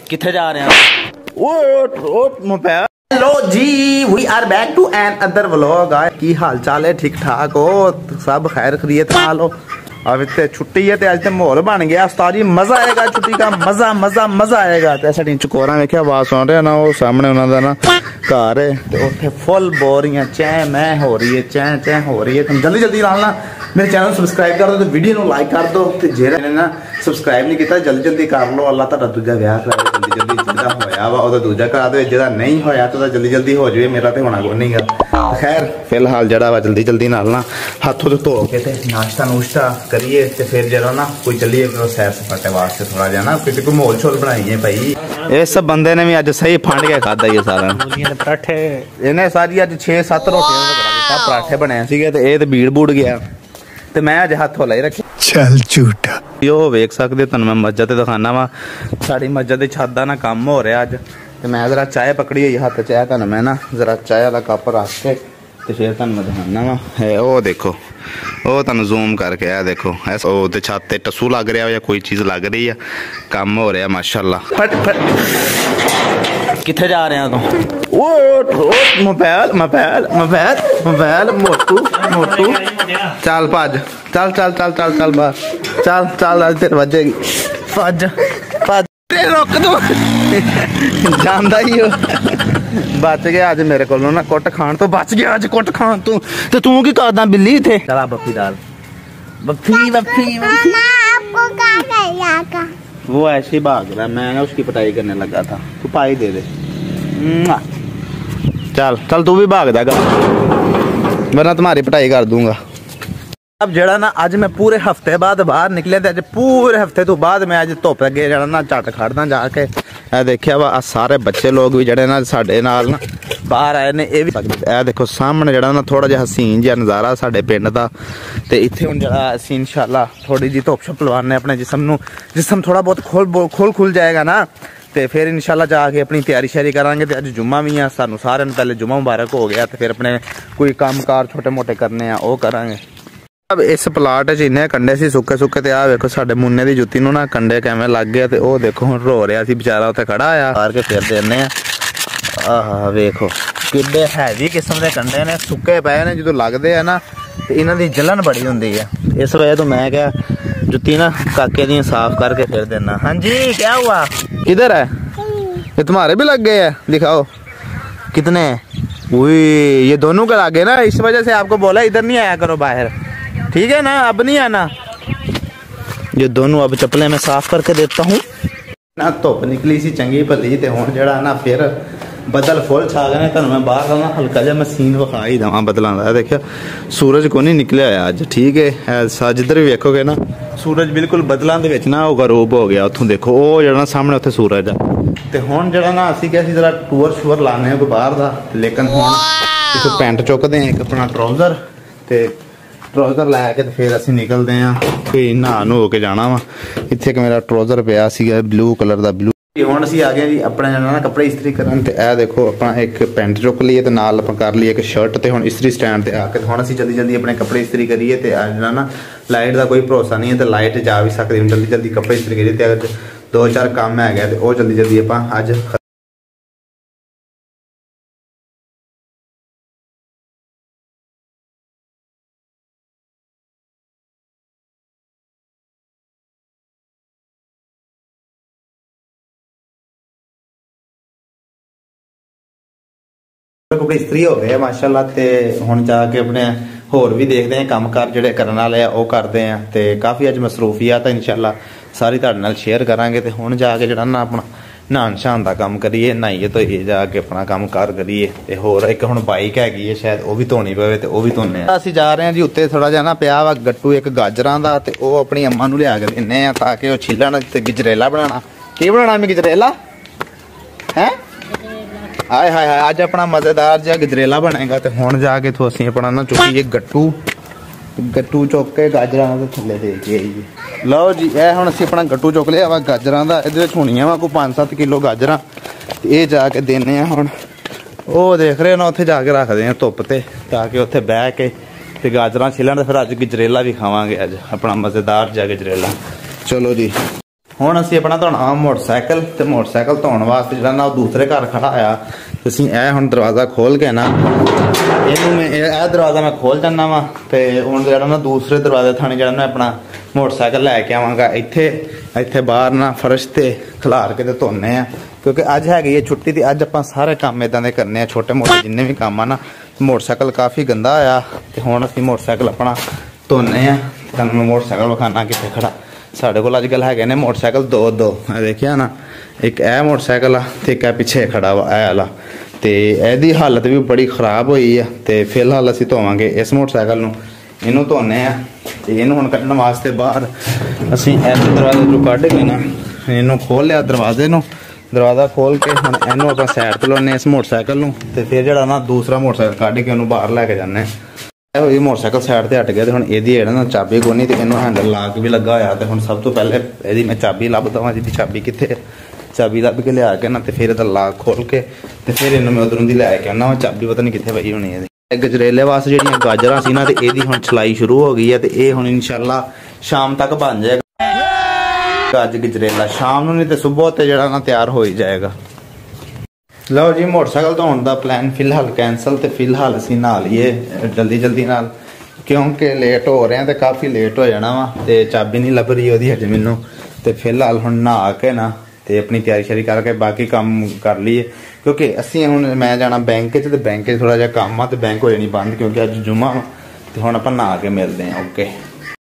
किथे जा रहे हैं? Hello ji, we are back to another vlog. की हाल चाल है? ठीक ठाक हो सब? खैर खरीत हाल हो? अब इतने छुट्टी है तो अज तो माहौल बन गया उस्ताद जी, मजा आएगा छुट्टी का, मजा मजा मजा आएगा। साड़ी चकोरा वेख्या आवाज सुन रहे ना, वो सामने उन्होंने ना घर है तो उत्थे फुल बोरियां चै मैं हो रही है, चै चै हो रही है। तुम जल्दी जल्दी लाना मेरे चैनल सबसक्राइब कर दो, तो वीडियो को लाइक कर दो, तो जेरे ने ना सबसक्राइब नहीं किया जल्दी जल्दी कर लो। अल्लाह तुहाडा दूजा विआह करा दे जल्दी जल्दी, जिहदा होया वा ओहदा दूजा करा दे, जिहदा नहीं होया तो जल्दी जल्दी हो जाए, मेरा तो होना कोई नहीं गा। खैर फिलहाल जड़ा वा जल्दी जल्दी नाल ना हाथों धो के ते नाश्ता नूश्ता करिए ते फिर जरा ना कोई चलिए सैर सपाटे वास्ते थोड़ा जा ना क्योंकि कोई माहौल शोल बनाइए भाई। इस बंदे ने भी अज सही फंड के खादा ये सारा पराठे, इन्हें सारी अज 6-7 रोटियां पराठे बने सीगे ते ये बीड़ बूड़ गया ते मैं अज हाथ लाई रखे। चल झूठा यो वेख सकते तुहानू मैं मस्जिद दिखाना वा, साड़ी मस्जिद छत दा ना काम हो रहा अज, ते मैं जरा चाय पकड़ी हुई हाथ च, तुहानू मैं ना जरा चाय वाला कप रख के ते फिर तुहानू मैं दिखाना वा। ओ देखो ओ तुहानू जूम करके आ देखो, ओ ते छत ते टस्सू लग रहा या कोई चीज लग रही है, काम हो रहा माशाअल्लाह। फट फट किथे जा रहे हैं तुम? मोबाइल मोबाइल मोबाइल मोबाइल मोटू मोटू चल भज, चल चल चल चल चल बाहर चल चल, अज तेरे बजेगी भज भज, रोक दो जानदा ही हो। बच गया अज मेरे को ना कुट खान तो, बच गया अज कुट खान तू, ते तू की करदा बिल्ली इथे? चला बफ्फी डाल, बफ्फी बफ्फी बफ्फी। आपको क्या करेगा? वो ऐसे ही भाग रहा, मैं उसकी पिटाई करने लगा था, तू पाई दे दे। चल चल तू भी भाग देगा वरना तुम्हारी पिटाई कर दूंगा। अब जड़ा ना अज मैं पूरे हफ्ते बाद बाहर निकले, अज पूरे हफ्ते तो बाद मैं अज धुप अगे जड़ा ना झट खड़दा जाके देखिया वा सारे बच्चे लोग भी जड़े ना साडे नाल ना बाहर आए ने। ये भी ए देखो सामने जड़ा ना थोड़ा जिहा हसीन जिहा नज़ारा साडे पिंड दा, ते इत्थे हुण जड़ा असीं इंशाअल्लाह थोड़ी जी धुप छुप लवाने अपने जिसम थोड़ा बहुत खुल जाएगा ना, तो फिर इंशाल्लाह जाके अपनी तैयारी श्यारी करांगे। तो अज जुम्मा भी है, सानू सारे पहले जुम्मा मुबारक हो गया, तो फिर अपने कोई काम कार छोटे मोटे करने वो करांगे। अब इस प्लाट च इन्ने कंडे सी सुक्के सुक्के, ते आ देखो साडे मुन्ने दी जुत्ती नूं ना कंडे किवें लग गया, तो देखो हुण रो रहा सी बेचारा उत्थे खड़ा आ मार के फिर देने। आहा वेखो किड्डे हैवी किस्म दे कंडे ने, सुक्के पए ने, जो लगदे आ ना ते इन्हां दी जलन बड़ी हुंदी है। इस वजह तो मैं क्या जुत्ती ना काके दी साफ करके फिर देना। हाँ जी क्या हुआ? किधर है ये? तुम्हारे भी लग गए हैं? दिखाओ कितने। ये दोनों के लागे ना, इस वजह से आपको बोला इधर नहीं आया करो बाहर, ठीक है ना? अब नहीं आना। ये दोनों अब चप्पलें मैं साफ करके देता हूँ ना। धुप निकली सी चंगी भली, ते हुण जड़ा ना फिर बदल फुल छा गए। तुहानू मैं बाहर ना हल्का जिहा मैं सीन विखा ही देवां बदलां दा। देखिया सूरज को नहीं निकलिया होया अज, ठीक है? जिधर भी वेखोगे ना सूरज बिल्कुल बदलों के ना वो गरूब हो गया। उतों देखो वो जरा सामने उत्थे सूरज आ, ते हुण जरा ना असीं क्या जरा टूर शूर लाने कोई बाहर दा, लेकिन हुण इक पैंट चुकदे हैं, एक अपना ट्राउजर, ते ट्राउजर लैके ते फिर असीं निकलदे आं। कोई नहा नु हो के जाना वा। इत्थे एक मेरा ट्राउजर पिया सीगा ब्लू कलर दा, ब्लू। हुण असीं आ गए जी अपने ना कपड़े इस्त्री करन, ते ए देखो अपना एक पैंट चुक लीए, ते नाल आपां कर लीए एक शर्ट, ते हुण इस्त्री स्टैंड ते आके हुण असीं जल्दी जल्दी अपने कपड़े इस्त्री करिए। ते अज ना लाइट का कोई भरोसा नहीं है, तो लाइट जा भी सकती, जल्दी जल्दी कपड़े इस्त्री करिए। ते अगर 2-4 काम है गए तो वो जल्दी जल्दी आपां अज कपड़े इस्त्री हो गए माशाअल्लाह। ते हुण जाके अपने होर भी देखते हैं काम कार जिहड़े करन वाले वो करते हैं, ते काफ़ी अज मसरूफियत है इंशाअल्लाह सारी तुहाडे नाल शेयर करांगे। ते हुण जाके जिहड़ा ना अपना नहान शहान का काम करिए, नहाइए धोइए जाके अपना काम कार करिए। ते होर एक हुण बाइक हैगी है शायद वो भी धोनी पवे, ते वो भी धोने। असीं जा रहे हैं जी उत्ते थोड़ा जिहा ना पिया वा गट्टू एक गाजरां दा, ते वो अपनी अम्मा नूं लिया के दिन्ने आ ताकि वो छिल्लण ते गजरेला बनाना। की बनाना मैं गजरेला है? हाय हाय हाय अज अपना मजेदार जहा गजरेला बनेगा। तो हुण जाके तो असीं अपना ना चुकीए गट्टू चुक के गाजरां दे थल्ले दे के आइए। लो जी ए हुण असीं अपना गट्टू चुक लिया वा गाजरां दा, इहदे विच होणीआं वा कोई 5-7 किलो गाजरां, ये जाके देने आ। हुण वो देख रहे हो ना उत्थे जाके रखदे आ धुप्प ते, ताकि उत्थे बह के ते गाजरां छिलन। फिर अज गजरेला भी खावांगे, अज अपना मजेदार जहा गजरेला। चलो जी ਹੁਣ ਅਸੀਂ ਆਪਣਾ ਧੋਣਾ ਮੋਟਰਸਾਈਕਲ ਤੇ ਮੋਟਰਸਾਈਕਲ ਧੋਣ ਵਾਸਤੇ ਜਿਹੜਾ ਨਾ ਉਹ ਦੂਸਰੇ ਘਰ ਖੜਾ ਆ। ਤੁਸੀਂ ਇਹ ਹੁਣ ਦਰਵਾਜ਼ਾ ਖੋਲ ਕੇ ਨਾ ਇਹਨੂੰ ਮੈਂ ਇਹ ਦਰਵਾਜ਼ਾ ਮੈਂ ਖੋਲ ਜਾਂਦਾ ਵਾ ਤੇ ਹੁਣ ਜਿਹੜਾ ਨਾ ਦੂਸਰੇ ਦਰਵਾਜ਼ੇ ਥਾਣੇ ਜਿਹੜਾ ਨਾ ਆਪਣਾ ਮੋਟਰਸਾਈਕਲ ਲੈ ਕੇ ਆਵਾਂਗਾ। ਇੱਥੇ ਬਾਹਰ ਨਾ ਫਰਸ਼ ਤੇ ਖਿਲਾਰ ਕੇ ਤੇ ਧੋਨੇ ਆ ਕਿਉਂਕਿ ਅੱਜ ਹੈਗੀ ਇਹ ਛੁੱਟੀ ਤੇ ਅੱਜ ਆਪਾਂ ਸਾਰੇ ਕੰਮ ਇਦਾਂ ਦੇ ਕਰਨੇ ਆ, ਛੋਟੇ ਮੋਟੇ ਜਿੰਨੇ ਵੀ ਕੰਮ ਆ ਨਾ। ਮੋਟਰਸਾਈਕਲ ਕਾਫੀ ਗੰਦਾ ਆ ਤੇ ਹੁਣ ਅਸੀਂ ਮੋਟਰਸਾਈਕਲ ਆਪਣਾ ਧੋਨੇ ਆ। ਤੁਹਾਨੂੰ ਮੈਂ ਮੋਟਰਸਾਈਕਲ ਵਿਖਾਣਾ ਕਿੱਥੇ ਖੜਾ। ਸਾਡੇ ਕੋਲ ਅੱਜ ਕੱਲ੍ਹ ਹੈਗੇ ਨੇ ਮੋਟਰਸਾਈਕਲ ਦੋ ਦੇਖਿਆ ਨਾ, ਇੱਕ ਇਹ ਮੋਟਰਸਾਈਕਲ ਆ ਤੇ ਇੱਕ ਪਿੱਛੇ ਖੜਾ ਵਾ ਇਹ ਵਾਲਾ। ਤੇ ਇਹਦੀ ਹਾਲਤ ਵੀ ਬੜੀ ਖਰਾਬ ਹੋਈ ਆ ਤੇ ਫਿਲਹਾਲ ਅਸੀਂ ਧੋਵਾਂਗੇ ਇਸ ਮੋਟਰਸਾਈਕਲ ਨੂੰ। ਇਹਨੂੰ ਧੋਨੇ ਆ ਤੇ ਇਹਨੂੰ ਹੁਣ ਕੱਢਣ ਵਾਸਤੇ ਬਾਹਰ ਅਸੀਂ ਇਸ ਦਰਵਾਜ਼ੇ ਨੂੰ ਕੱਢ ਕੇ ਨਾ ਇਹਨੂੰ ਖੋਲ ਲਿਆ ਦਰਵਾਜ਼ੇ ਨੂੰ। ਦਰਵਾਜ਼ਾ ਖੋਲ ਕੇ ਹੁਣ ਇਹਨੂੰ ਆਪਾਂ ਸਾਈਡ ਤੇ ਲਾਉਨੇ ਇਸ ਮੋਟਰਸਾਈਕਲ ਨੂੰ ਤੇ ਫਿਰ ਜਿਹੜਾ ਨਾ ਦੂਸਰਾ ਮੋਟਰਸਾਈਕਲ ਕੱਢ ਕੇ ਉਹਨੂੰ ਬਾਹਰ ਲੈ ਕੇ ਜਾਂਦੇ। ਇਹ ਹੋਈ ਮੋਟਰਸਾਈਕਲ ਸਾਈਡ ਤੇ ਹਟ ਗਿਆ ਤੇ ਹੁਣ ਇਹਦੀ ਜਿਹੜਾ ਨਾ ਚਾਬੀ ਕੋਨੀ ਤੇ ਇਹਨੂੰ ਹੈਂਡਲ ਲਾਕ ਵੀ ਲੱਗਾ ਹੋਇਆ ਤੇ ਹੁਣ ਸਭ ਤੋਂ ਪਹਿਲੇ ਇਹਦੀ ਮੈਂ ਚਾਬੀ ਲੱਭਦਾ ਵਾਂ। ਜਿਹਦੀ ਚਾਬੀ ਕਿੱਥੇ, ਚਾਬੀ ਲੱਭ ਕੇ ਲਿਆ ਕੇ ਨਾ ਤੇ ਫਿਰ ਇਹਦਾ ਲਾਕ ਖੋਲ ਕੇ ਤੇ ਫਿਰ ਇਹਨੂੰ ਮੈਂ ਉਧਰੋਂ ਦੀ ਲੈ ਕੇ ਆਉਣਾ। ਚਾਬੀ ਪਤਾ ਨਹੀਂ ਕਿੱਥੇ ਪਈ ਹੋਣੀ ਇਹਦੀ। ਗਜਰੇਲੇ ਵਾਸਤੇ ਜਿਹੜੀਆਂ ਗਾਜਰਾਂ ਸੀ ਨਾ ਤੇ ਇਹਦੀ ਹੁਣ ਛਲਾਈ ਸ਼ੁਰੂ ਹੋ ਗਈ ਹੈ ਤੇ ਇਹ ਹੁਣ ਇਨਸ਼ਾਅੱਲਾ ਸ਼ਾਮ ਤੱਕ ਬਣ ਜਾਏਗਾ। ਅੱਜ ਗਜਰੇਲਾ ਸ਼ਾਮ ਨੂੰ ਨਹੀਂ ਤੇ ਸਵੇਰ ਤੇ ਜਿਹੜਾ ਨਾ ਤਿਆਰ ਹੋ ਹੀ ਜਾਏਗਾ। ਲਓ ਜੀ ਮੋਟਰਸਾਈਕਲ ਧੋਣ ਦਾ ਪਲਾਨ ਫਿਲਹਾਲ ਕੈਂਸਲ ਤੇ ਫਿਲਹਾਲ ਅਸੀਂ ਨਹਾ ਲਈਏ ਜਲਦੀ ਨਾਲ ਕਿਉਂਕਿ ਲੇਟ ਹੋ ਰਹੇ ਆ ਤੇ ਕਾਫੀ ਲੇਟ ਹੋ ਜਾਣਾ ਵਾ ਤੇ ਚਾਬੀ ਨਹੀਂ ਲੱਭ ਰਹੀ ਉਹਦੀ ਹਜੇ ਮੈਨੂੰ। ਤੇ ਫਿਲਹਾਲ ਹੁਣ ਨਹਾ ਕੇ ਨਾ ਤੇ ਆਪਣੀ ਤਿਆਰੀ ਸ਼ਰੀ ਕਰਕੇ ਬਾਕੀ ਕੰਮ ਕਰ ਲਈਏ ਕਿਉਂਕਿ ਅਸੀਂ ਹੁਣ ਮੈਂ ਜਾਣਾ ਬੈਂਕ 'ਚ ਤੇ ਬੈਂਕ 'ਚ ਥੋੜਾ ਜਿਹਾ ਕੰਮ ਆ ਤੇ ਬੈਂਕ ਹੋ ਜਾਣੀ ਬੰਦ ਕਿਉਂਕਿ ਅੱਜ ਜੁਮਾ ਤੇ ਹੁਣ ਆਪਾਂ ਨਹਾ ਕੇ ਮਿਲਦੇ ਹਾਂ। ਓਕੇ।